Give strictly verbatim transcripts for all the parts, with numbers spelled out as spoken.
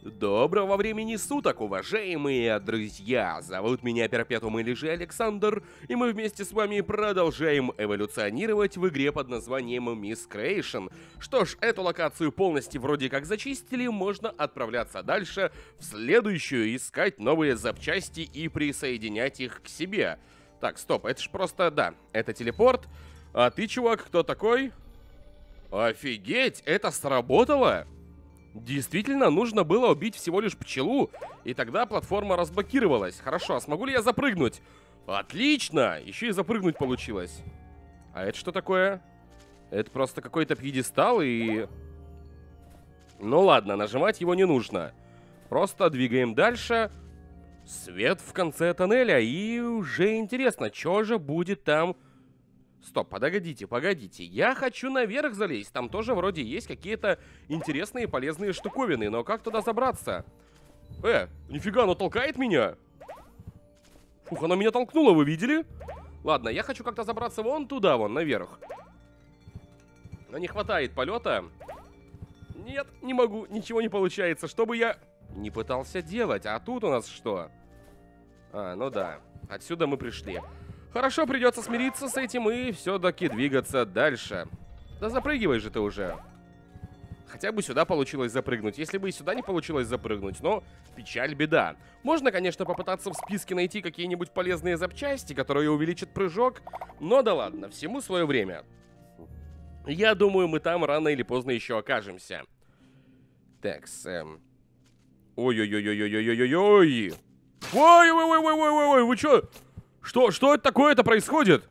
Доброго времени суток, уважаемые друзья! Зовут меня Перпетум или же Александр, и мы вместе с вами продолжаем эволюционировать в игре под названием Miss Creation. Что ж, эту локацию полностью вроде как зачистили, можно отправляться дальше, в следующую, искать новые запчасти и присоединять их к себе. Так, стоп, это ж просто, да, это телепорт. А ты, чувак, кто такой? Офигеть, это сработало? Действительно, нужно было убить всего лишь пчелу, и тогда платформа разблокировалась. Хорошо, а смогу ли я запрыгнуть? Отлично! Еще и запрыгнуть получилось. А это что такое? Это просто какой-то пьедестал и... Ну ладно, нажимать его не нужно. Просто двигаем дальше. Свет в конце тоннеля, и уже интересно, что же будет там... Стоп, погодите, погодите. Я хочу наверх залезть. Там тоже вроде есть какие-то интересные полезные штуковины. Но как туда забраться? Э, нифига, оно толкает меня. Фух, оно меня толкнуло, вы видели? Ладно, я хочу как-то забраться вон туда, вон, наверх. Но не хватает полета. Нет, не могу, ничего не получается. Что бы я не пытался делать. А тут у нас что? А, ну да. Отсюда мы пришли. Хорошо, придется смириться с этим и все-таки двигаться дальше. Да запрыгивай же ты уже. Хотя бы сюда получилось запрыгнуть. Если бы и сюда не получилось запрыгнуть, но печаль, беда. Можно, конечно, попытаться в списке найти какие-нибудь полезные запчасти, которые увеличат прыжок. Но да ладно, всему свое время. Я думаю, мы там рано или поздно еще окажемся. Так, Сэм. Ой-ой-ой-ой-ой-ой-ой-ой. Ой-ой-ой-ой-ой-ой-ой, вы чё? Что, что это такое-то происходит?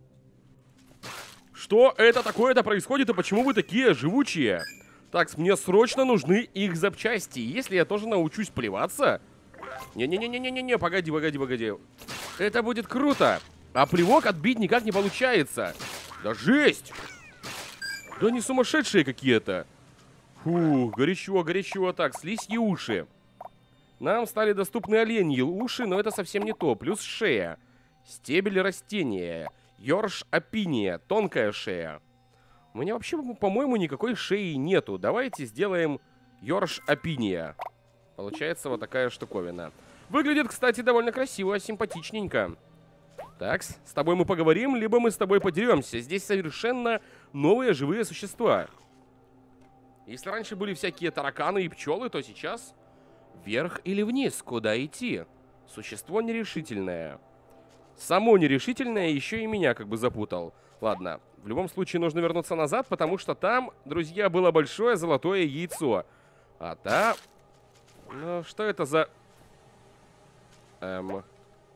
Что это такое-то происходит и почему вы такие живучие? Так, мне срочно нужны их запчасти. Если я тоже научусь плеваться... Не-не-не-не-не-не, погоди, погоди, погоди. Это будет круто. А плевок отбить никак не получается. Да жесть! Да не сумасшедшие какие-то. Фу, горячо, горячо. Так, слизьи уши. Нам стали доступны оленьи уши, но это совсем не то. Плюс шея. Стебель растения. Йорш опиния. Тонкая шея. У меня вообще, по-моему, никакой шеи нету. Давайте сделаем Йорш опиния. Получается вот такая штуковина. Выглядит, кстати, довольно красиво, симпатичненько. Так, с тобой мы поговорим, либо мы с тобой подеремся. Здесь совершенно новые живые существа. Если раньше были всякие тараканы и пчелы, то сейчас... Вверх или вниз? Куда идти? Существо нерешительное. Само нерешительное еще и меня как бы запутал. Ладно, в любом случае нужно вернуться назад, потому что там, друзья, было большое золотое яйцо. А там... Ну, что это за... Эм...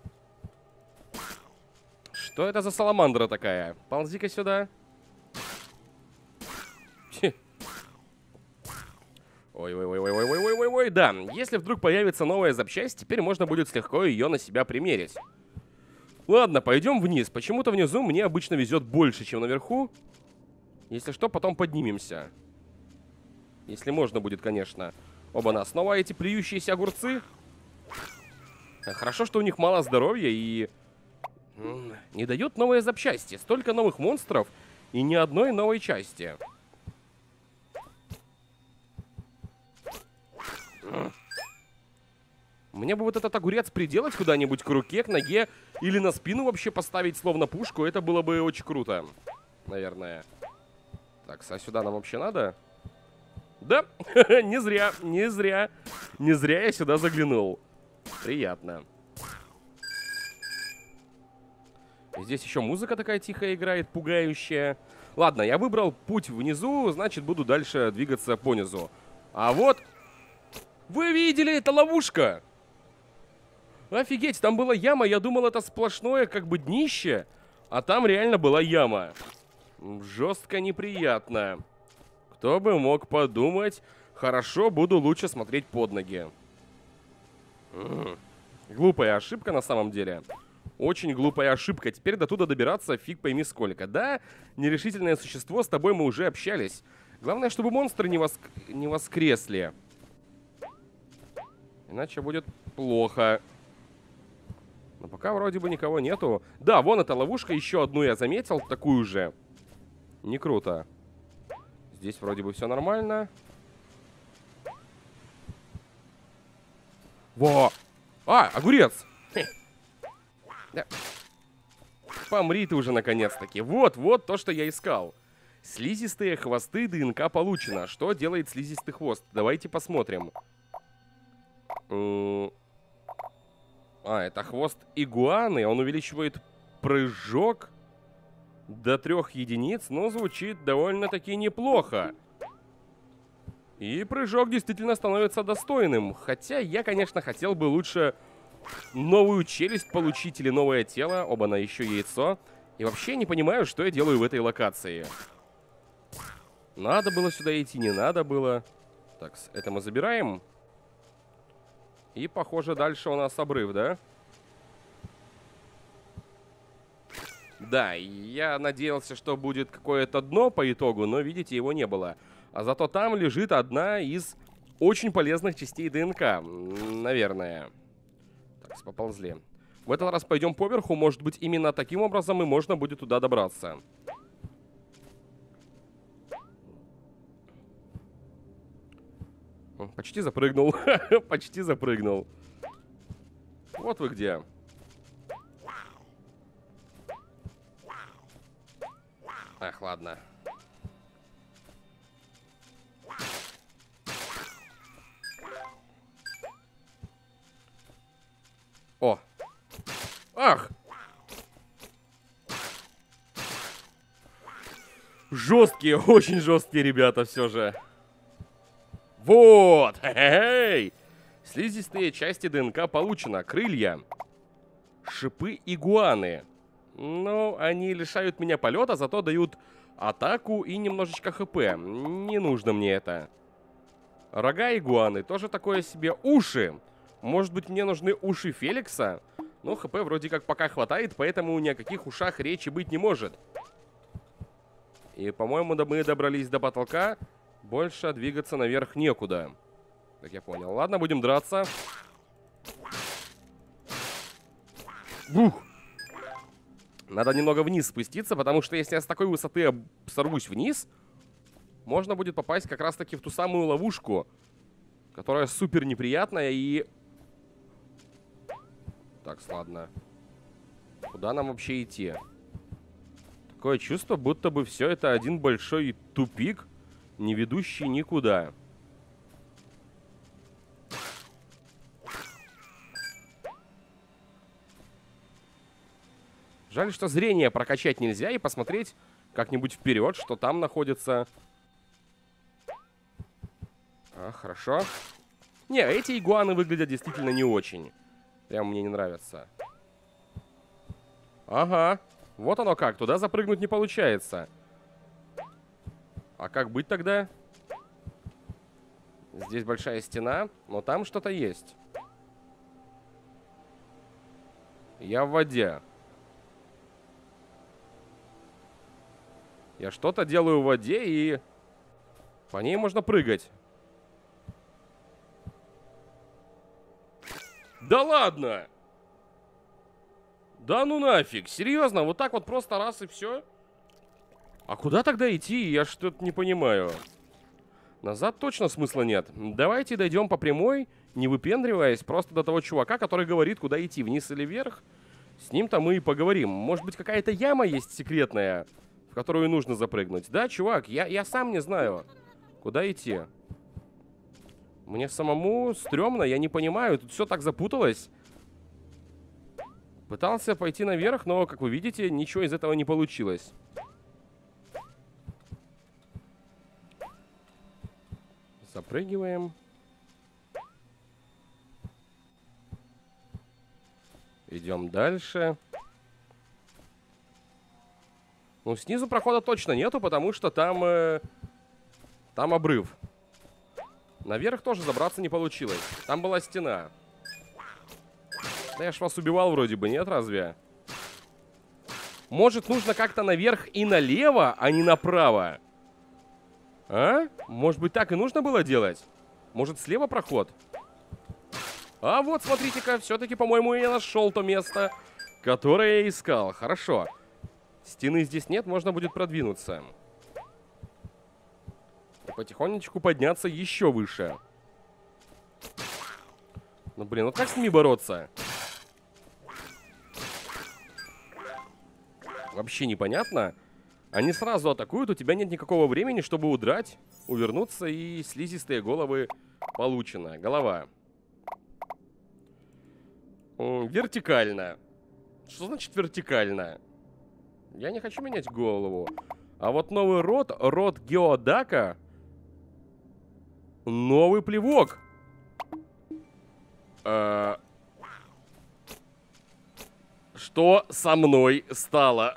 Что это за саламандра такая? Ползи-ка сюда. Ой-ой-ой-ой-ой-ой-ой-ой-ой, да. Если вдруг появится новая запчасть, теперь можно будет легко ее на себя примерить. Ладно, пойдем вниз. Почему-то внизу мне обычно везет больше, чем наверху. Если что, потом поднимемся. Если можно будет, конечно. Оба-на, снова эти плюющиеся огурцы. Хорошо, что у них мало здоровья и... Не дают новые запчасти. Столько новых монстров и ни одной новой части. Мне бы вот этот огурец приделать куда-нибудь к руке, к ноге или на спину вообще поставить, словно пушку. Это было бы очень круто, наверное. Так, а сюда нам вообще надо? Да, не зря, не зря. Не зря я сюда заглянул. Приятно. Здесь еще музыка такая тихая играет, пугающая. Ладно, я выбрал путь внизу, значит, буду дальше двигаться понизу. А вот... Вы видели, это ловушка! Офигеть, там была яма, я думал, это сплошное как бы днище, а там реально была яма. Жестко неприятно. Кто бы мог подумать, хорошо, буду лучше смотреть под ноги. М-м. Глупая ошибка на самом деле. Очень глупая ошибка. Теперь до туда добираться фиг пойми сколько. Да, нерешительное существо, с тобой мы уже общались. Главное, чтобы монстры не, воск... не воскресли. Иначе будет плохо. Но пока вроде бы никого нету. Да, вон эта ловушка, еще одну я заметил, такую же. Не круто. Здесь вроде бы все нормально. Во! А, огурец! Хе. Да. Помри ты уже наконец-таки. Вот, вот то, что я искал. Слизистые хвосты, ДНК получено. Что делает слизистый хвост? Давайте посмотрим. А, это хвост игуаны. Он увеличивает прыжок до трех единиц, но звучит довольно-таки неплохо. И прыжок действительно становится достойным. Хотя я, конечно, хотел бы лучше новую челюсть получить или новое тело. Оба-на, еще яйцо. И вообще не понимаю, что я делаю в этой локации. Надо было сюда идти, не надо было. Так, это мы забираем. И, похоже, дальше у нас обрыв, да? Да, я надеялся, что будет какое-то дно по итогу, но, видите, его не было. А зато там лежит одна из очень полезных частей ДНК, наверное. Так, поползли. В этот раз пойдем поверху, может быть, именно таким образом и можно будет туда добраться. Почти запрыгнул. Почти запрыгнул. Вот вы где. Ах, ладно. О. Ах. Жесткие, очень жесткие ребята все же. Вот! Хе-хей! Слизистые части ДНК получено. Крылья. Шипы игуаны. Ну, они лишают меня полета, зато дают атаку и немножечко хп. Не нужно мне это. Рога игуаны. Тоже такое себе. Уши. Может быть, мне нужны уши Феликса? Но хп вроде как пока хватает, поэтому ни о каких ушах речи быть не может. И, по-моему, да мы добрались до потолка. Больше двигаться наверх некуда. Так я понял. Ладно, будем драться. Бух! Надо немного вниз спуститься, потому что если я с такой высоты сорвусь вниз, можно будет попасть как раз-таки в ту самую ловушку, которая супер неприятная и... Так, ладно. Куда нам вообще идти? Такое чувство, будто бы все это один большой тупик, не ведущий никуда. Жаль, что зрение прокачать нельзя и посмотреть как-нибудь вперед, что там находится. А, хорошо. Не, эти игуаны выглядят действительно не очень. Прям мне не нравятся. Ага. Вот оно как. Туда запрыгнуть не получается. А как быть тогда? Здесь большая стена, но там что-то есть. Я в воде. Я что-то делаю в воде, и по ней можно прыгать. Да ладно! Да ну нафиг, серьезно, вот так вот просто раз и все? А куда тогда идти? Я что-то не понимаю. Назад точно смысла нет. Давайте дойдем по прямой, не выпендриваясь, просто до того чувака, который говорит, куда идти, вниз или вверх. С ним-то мы и поговорим. Может быть, какая-то яма есть секретная, в которую нужно запрыгнуть. Да, чувак, я, я сам не знаю, куда идти. Мне самому стрёмно, я не понимаю, тут все так запуталось. Пытался пойти наверх, но, как вы видите, ничего из этого не получилось. Запрыгиваем. Идем дальше. Ну, снизу прохода точно нету, потому что там... Э, там обрыв. Наверх тоже забраться не получилось. Там была стена. Да я ж вас убивал вроде бы, нет, разве? Может, нужно как-то наверх и налево, а не направо? А? Может быть, так и нужно было делать? Может, слева проход? А вот, смотрите-ка, все-таки, по-моему, я нашел то место, которое я искал. Хорошо. Стены здесь нет, можно будет продвинуться. И потихонечку подняться еще выше. Ну, блин, вот как с ними бороться? Вообще непонятно. Они сразу атакуют, у тебя нет никакого времени, чтобы удрать, увернуться, и слизистые головы получено. Голова. Вертикально. Что значит вертикально? Я не хочу менять голову. А вот новый род, род Геодака. Новый плевок. А... Что со мной стало?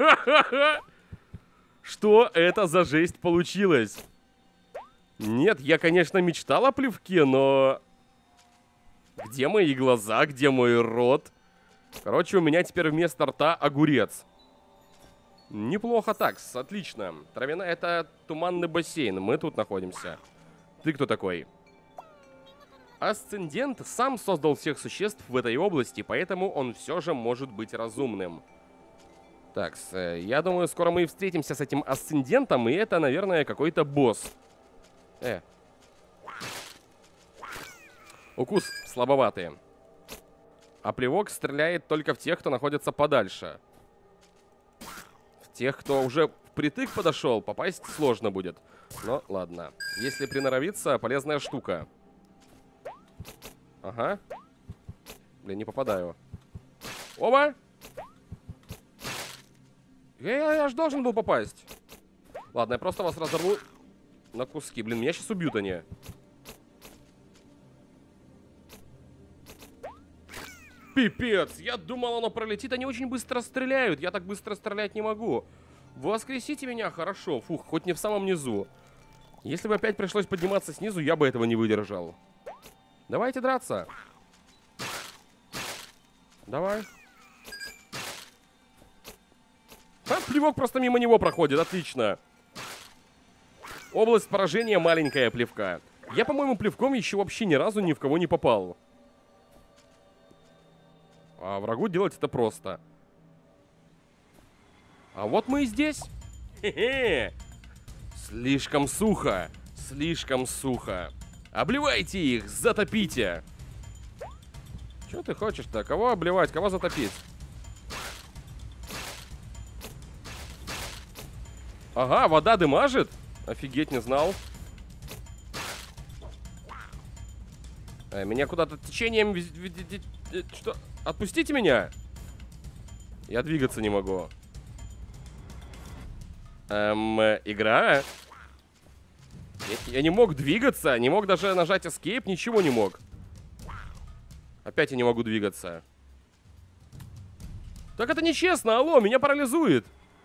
Что это за жесть получилась? Нет, я, конечно, мечтал о плевке, но... Где мои глаза? Где мой рот? Короче, у меня теперь вместо рта огурец. Неплохо так, отлично. Травяная — это туманный бассейн. Мы тут находимся. Ты кто такой? Асцендент сам создал всех существ в этой области, поэтому он все же может быть разумным. Так, я думаю, скоро мы встретимся с этим асцендентом, и это, наверное, какой-то босс. Э. Укус слабоватый. А плевок стреляет только в тех, кто находится подальше. В тех, кто уже впритык подошел, попасть сложно будет. Но ладно. Если приноровиться, полезная штука. Ага. Блин, не попадаю. Оба! Я, я ж должен был попасть. Ладно, я просто вас разорву на куски. Блин, меня сейчас убьют они. Пипец, я думал, оно пролетит. Они очень быстро стреляют. Я так быстро стрелять не могу. Воскресите меня, хорошо. Фух, хоть не в самом низу. Если бы опять пришлось подниматься снизу, я бы этого не выдержал. Давайте драться. Давай. А, плевок просто мимо него проходит, отлично. Область поражения маленькая плевка. Я, по-моему, плевком еще вообще ни разу ни в кого не попал. А врагу делать это просто. А вот мы и здесь. Хе-хе. Слишком сухо. Слишком сухо. Обливайте их, затопите. Что ты хочешь-то? Кого обливать, кого затопить? Ага, вода дымажит? Офигеть, не знал. А, меня куда-то течением... Что? Отпустите меня. Я двигаться не могу. Эм, игра? Я, я не мог двигаться, не мог даже нажать Escape, ничего не мог. Опять я не могу двигаться. Так это нечестно, алло, меня парализует.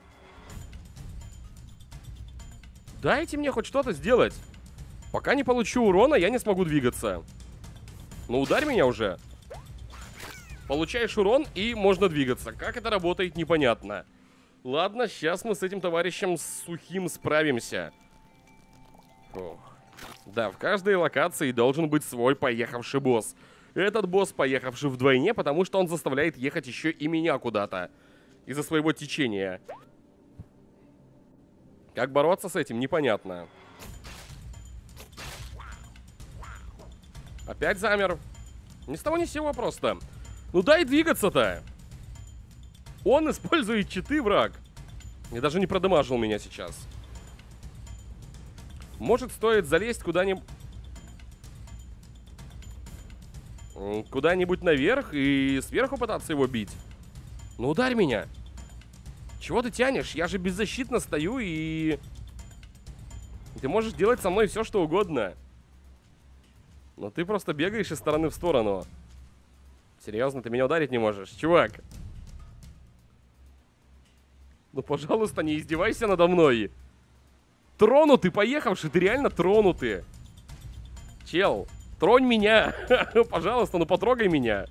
Дайте мне хоть что-то сделать. Пока не получу урона, я не смогу двигаться. Ну ударь меня уже. Получаешь урон и можно двигаться. Как это работает, непонятно. Ладно, сейчас мы с этим товарищем сухим справимся. Ох. Да, в каждой локации должен быть свой поехавший босс. Этот босс поехавший вдвойне, потому что он заставляет ехать еще и меня куда-то. Из-за своего течения. Как бороться с этим, непонятно. Опять замер. Ни с того ни с сего просто. Ну дай двигаться-то. Он использует читы, враг. И даже не продамажил меня сейчас. Может, стоит залезть куда-нибудь... Куда-нибудь наверх и сверху пытаться его бить? Ну ударь меня. Чего ты тянешь? Я же беззащитно стою и... Ты можешь делать со мной все, что угодно. Но ты просто бегаешь из стороны в сторону. Серьезно, ты меня ударить не можешь? Чувак. Ну, пожалуйста, не издевайся надо мной. Тронутый, поехавший, ты реально тронутый. Чел, тронь меня. Пожалуйста, ну потрогай меня.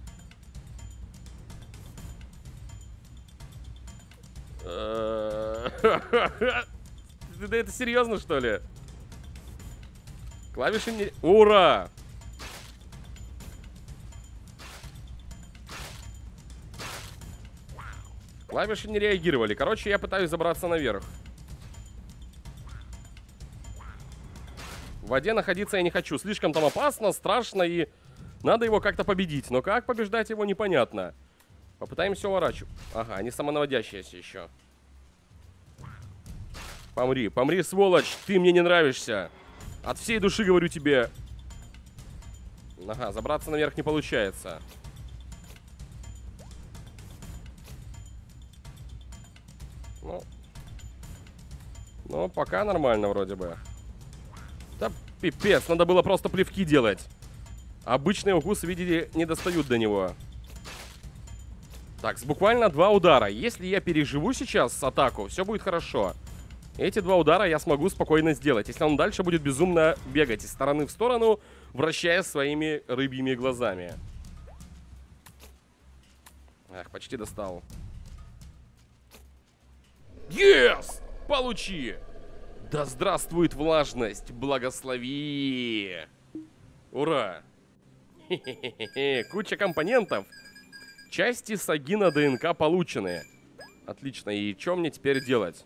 Да это серьезно, что ли? Клавиши не... Ура! Клавиши не реагировали. Короче, я пытаюсь забраться наверх. В воде находиться я не хочу. Слишком там опасно, страшно и Надо его как-то победить. Но как побеждать его, непонятно. Попытаемся уворачивать. Ага, они самонаводящиеся еще. Помри, помри, сволочь. Ты мне не нравишься. От всей души говорю тебе. Ага, забраться наверх не получается. Ну, ну, пока нормально вроде бы. Да пипец, надо было просто плевки делать. Обычные укусы, видите, не достают до него. Так, с буквально два удара. Если я переживу сейчас атаку, все будет хорошо. Эти два удара я смогу спокойно сделать. Если он дальше будет безумно бегать из стороны в сторону, вращая своими рыбьими глазами. Ах, почти достал. Yes! Получи! Да здравствует влажность! Благослови! Ура! Хе-хе-хе-хе. Куча компонентов. Части Сагина ДНК получены. Отлично. И что мне теперь делать?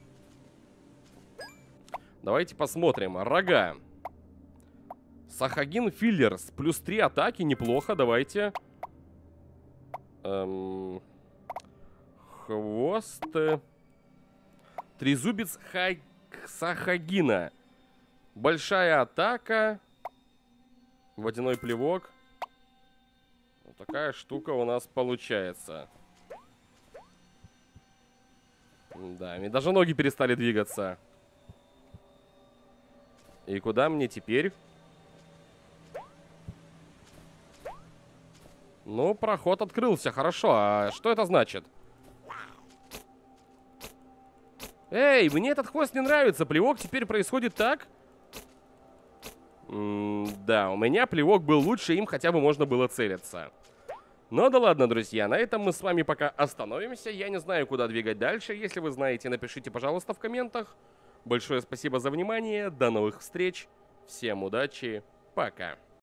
Давайте посмотрим. Рога. Сахагин Филлерс. Плюс три атаки. Неплохо. Давайте. Эм... Хвост. Трезубец Ха... Сахагина. Большая атака. Водяной плевок. Вот такая штука у нас получается. Да, мне даже ноги перестали двигаться. И куда мне теперь? Ну, проход открылся, хорошо. А что это значит? Эй, мне этот хвост не нравится. Плевок теперь происходит так? М-да, у меня плевок был лучше, им хотя бы можно было целиться. Ну да ладно, друзья, на этом мы с вами пока остановимся. Я не знаю, куда двигать дальше. Если вы знаете, напишите, пожалуйста, в комментах. Большое спасибо за внимание. До новых встреч. Всем удачи. Пока.